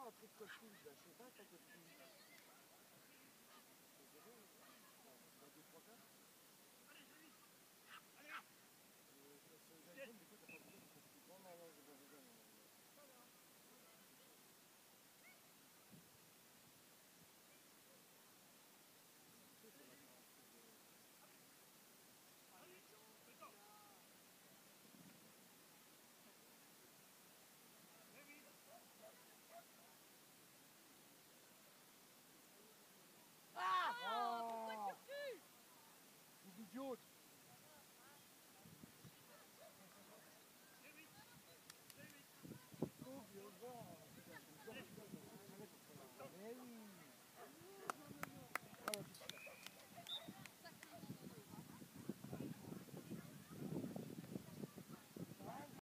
un truc costume, je sais pas ta costume. Bah, 2, 3, 4. Sur les iPhones, des fois, t'as pas besoin de costume. Non, non, non, j'ai pas besoin. Ah, pourquoi tu recules? Vous idiote.